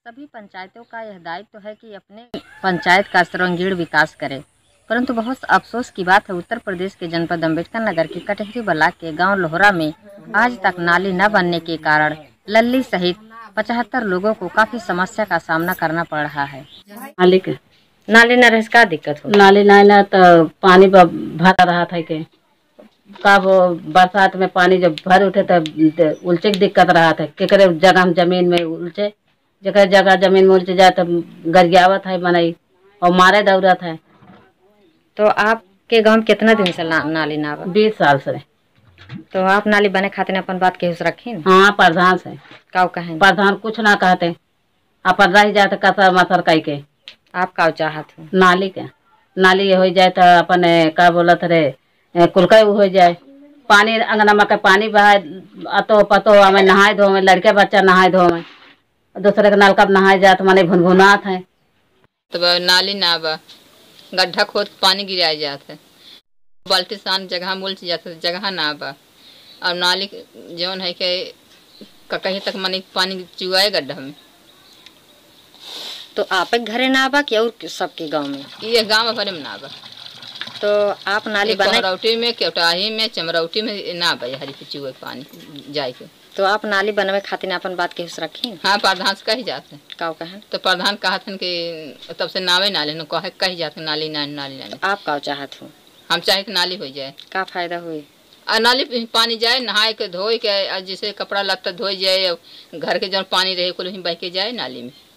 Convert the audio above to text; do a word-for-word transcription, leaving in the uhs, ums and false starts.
सभी पंचायतों का यह दायित्व है कि अपने पंचायत का सर्वांगीण विकास करें, परंतु बहुत अफसोस की बात है उत्तर प्रदेश के जनपद अम्बेडकर नगर के कटहरी ब्लॉक के गांव लोहरा में आज तक नाली न बनने के कारण लल्ली सहित पचहत्तर लोगों को काफी समस्या का सामना करना पड़ रहा है। नाली के नाली न रहे का दिक्कत हो नाली नहीं ना तो पानी भरा रहा था के कब बरसात में पानी जब भर उठे तब उलचे की दिक्कत रहा था केकरे जगह हम जमीन में उलचे जगह जगह जमीन में उलचे जाए तो गरियावत है बनाई और मारे दौड़त है। तो आपके गांव में कितना दिन से ना, नाली ना बा? बीस साल से। तो आप नाली बने खातिर अपन बात केहू से रखी? हाँ प्रधान से का कहें प्रधान कुछ ना कहते अपन रह जाते कसर मसर कह के। आप का चाहत हो? नाली के नाली हो जाए तो अपन का बोलत रे कुलका हो जाए पानी अंगना में के पानी बहाए अतो पतो हमें नहाए धो में लड़के बच्चा नहाए धो में दूसरे के नलका नहाए जात माने भुनभुनात है। तो नाली ना बा गड्ढा खोद पानी गिराया जाता है बाल्टी सान जगह मुल्च जाता है जगह ना बा और नाली जौन है के कहीं तक मानी पानी चुआए गड्ढा में। तो आप घरे ना बा कि और सबके गांव में? ये गांव भरे में ना बा। तो आप नाली बनाए चमरौटी में केवटाही में चमरौटी में ना बा हरी के चुए पानी जाए के। तो आप नाली बनवे खातिर अपन बात केहू से रखी? हाँ प्रधान से कही जाते हैं। का कहें? तो प्रधान कहते हैं कि तब से नावे नाले न कहे कही जाते नाली नाली नाली नाली। आप का चाहत हो? हम चाहे कि नाली हो जाए। का फायदा हुई? और नाली पानी जाए नहाए के धोए के जैसे कपड़ा लत्ता धोए जाए घर के जौन पानी रहे कुल बह के जाए नाली में।